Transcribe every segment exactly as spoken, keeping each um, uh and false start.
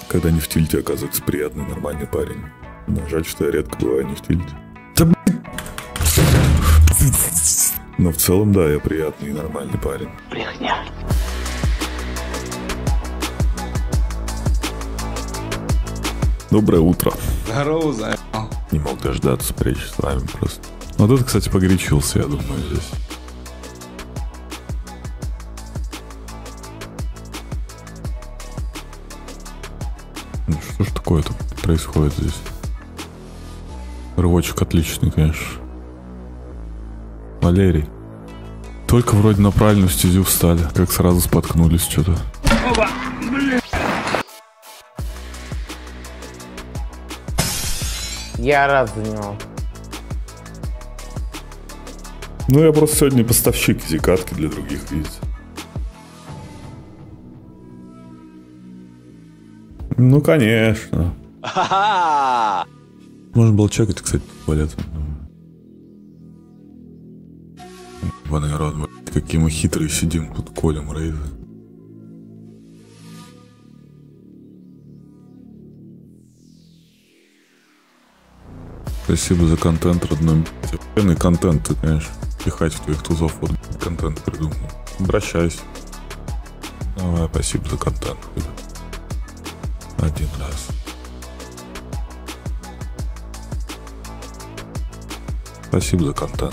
Когда не в тильте, оказывается, приятный, нормальный парень. Но жаль, что я редко бываю не в тильте. Да, блин. Но в целом, да, я приятный и нормальный парень. Брехня. Доброе утро. Здорово, заебал. Не мог дождаться встречи с вами просто. Вот это, кстати, погорячился, я думаю, здесь. Ну, что ж такое тут происходит здесь? Рывочек отличный, конечно. Валерий. Только вроде на правильную стезю встали, как сразу споткнулись что-то. Я рад за него. Ну, я просто сегодня поставщик зикатки для других, видите. Ну, конечно. Можно было чекать, кстати, туалет. Ебаный народ, какие мы хитрые сидим, тут колем рейвы. Спасибо за контент, родной. Офигенный контент ты, конечно, пихать в твоих тузов. Вот контент придумал. Обращайся. Давай, спасибо за контент. Один раз. Спасибо за контент.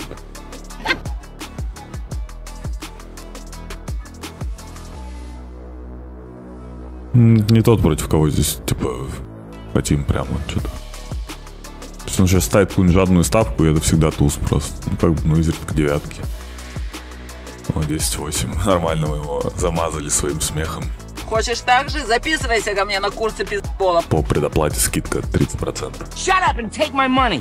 Не тот, против кого здесь, типа, хотим прямо что-то. То есть он сейчас ставит какую-нибудь жадную ставку, и это всегда туз просто. Ну, как бы, ну, изредка девятки. О, десять восемь. Нормально мы его замазали своим смехом. Хочешь так же? Записывайся ко мне на курсы пиздбола. По предоплате скидка тридцать процентов. Shut up and take my money.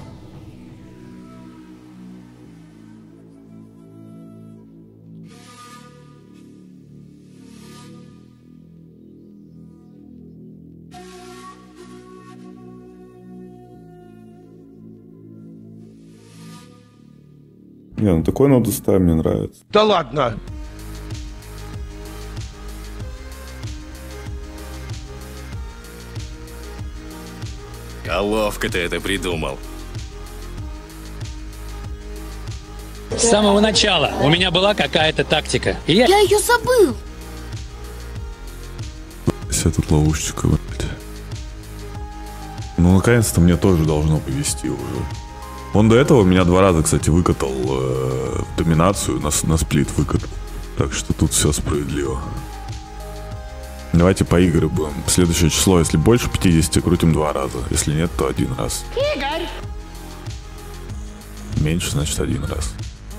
Не, ну такой ноут стайл мне нравится. Да ладно. А ловко ты это придумал. С самого начала у меня была какая-то тактика. И я... Я ее забыл. Вся тут ловушечка, блядь. Ну, наконец-то мне тоже должно повезти уже. Он до этого меня два раза, кстати, выкатал э, в доминацию, на, на сплит выкатал. Так что тут все справедливо. Давайте по игры будем. Следующее число, если больше пятидесяти, крутим два раза. Если нет, то один раз. Игорь! Меньше, значит, один раз.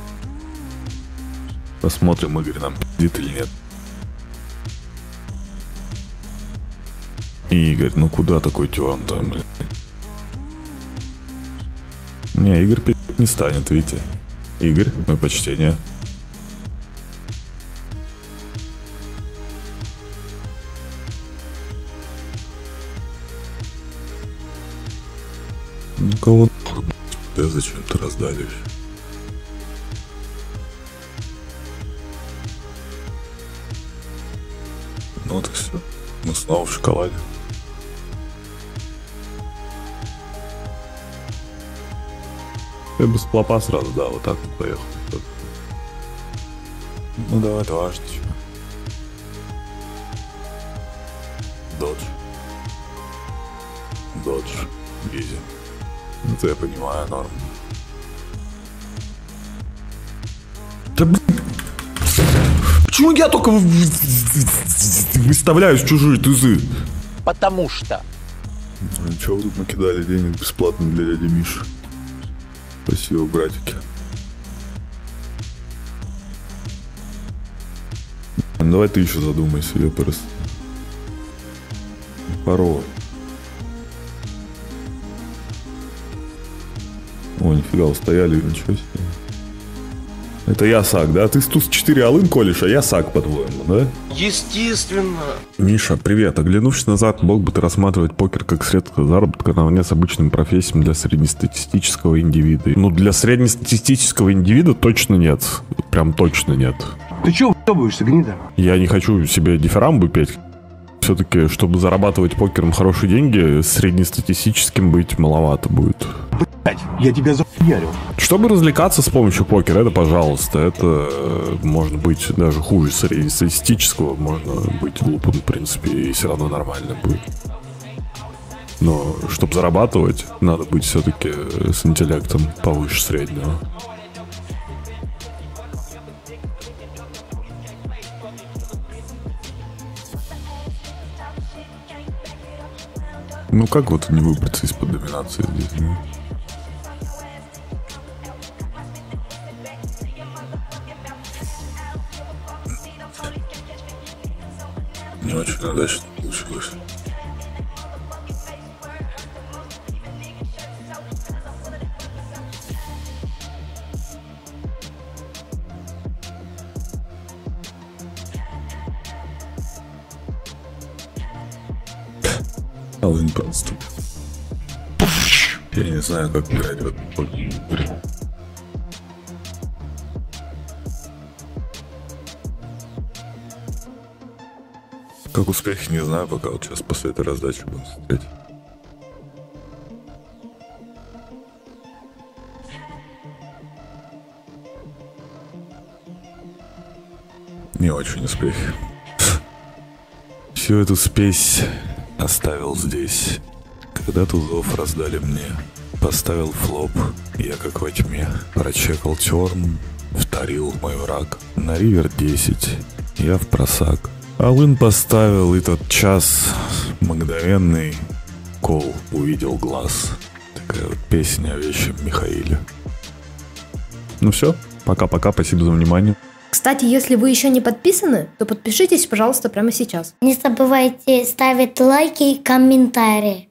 Посмотрим, Игорь нам пиздит или нет. Игорь, ну куда такой тюан там, блин? Не, Игорь пи***ть не станет, видите. Игорь, мое почтение. Ну кого да зачем ты раздавишь? Ну вот и все. Мы снова в шоколаде. Я бы с плопа сразу, да, вот так вот поехал. Ну давай, дважды. Додж. Додж. Изи. Это я понимаю, норм. Да блин. Почему я только выставляюсь в чужие тузы? Потому что. Ну чё вы тут накидали денег бесплатно для дяди Миши? Спасибо, братики. Ну, давай ты еще задумайся, я просто... Пароль. О, нифига, устояли, ничего себе. Это я сак, да? Ты с туз четыре алын колешь, а я сак, по-твоему, да? Естественно. Миша, привет. Оглянувшись назад, мог бы ты рассматривать покер как средство заработка наравне с обычными профессиями для среднестатистического индивида? Ну, для среднестатистического индивида точно нет. Прям точно нет. Ты чё уебываешься, гнида? Я не хочу себе дифирамбы петь. все-таки, чтобы зарабатывать покером хорошие деньги, среднестатистическим быть маловато будет. Блять, я тебя захуярил. Чтобы развлекаться с помощью покера, это, пожалуйста, это э, может быть даже хуже среднестатистического, можно быть глупым, в принципе, и все равно нормально будет. Но чтобы зарабатывать, надо быть все-таки с интеллектом повыше среднего. Ну как вот не выбраться из-под доминации здесь, ну? Не очень удачно получилось. Алын просто. Я не знаю, как играть в эту игру. Как успехи, не знаю, пока вот сейчас после этой раздачи будем смотреть. Не очень успехи. Всю эту спесь оставил здесь. Когда тузов раздали мне, поставил флоп, я как во тьме. Прочекал терн, вторил мой враг. На ривер десять, я в просак. Алын поставил, и тот час мгновенный кол увидел глаз. Такая вот песня о вещем Михаиле. Ну все, пока-пока, спасибо за внимание. Кстати, если вы еще не подписаны, то подпишитесь, пожалуйста, прямо сейчас. Не забывайте ставить лайки и комментарии.